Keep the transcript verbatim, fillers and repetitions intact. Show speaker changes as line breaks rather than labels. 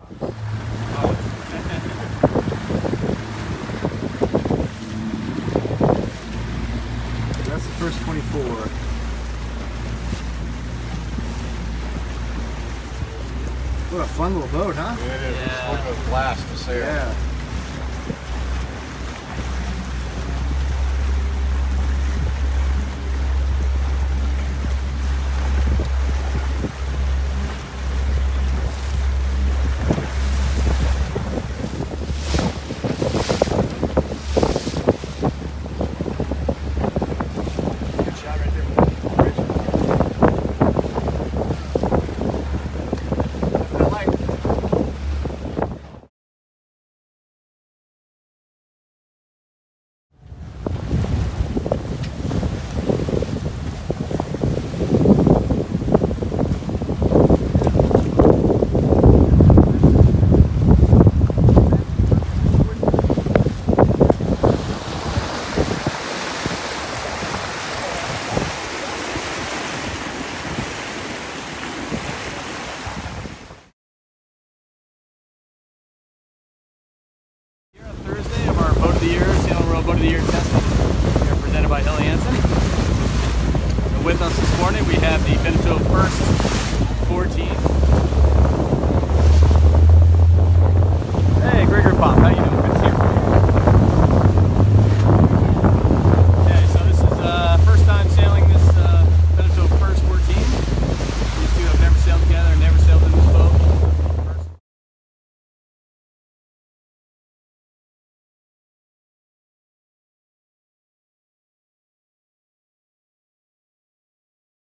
That's the first twenty-four. What a fun little boat, huh?
It is.
Yeah.
It's like a blast to sail.
Yeah.
Thursday of our Boat of the Year, Sail World Boat of the Year test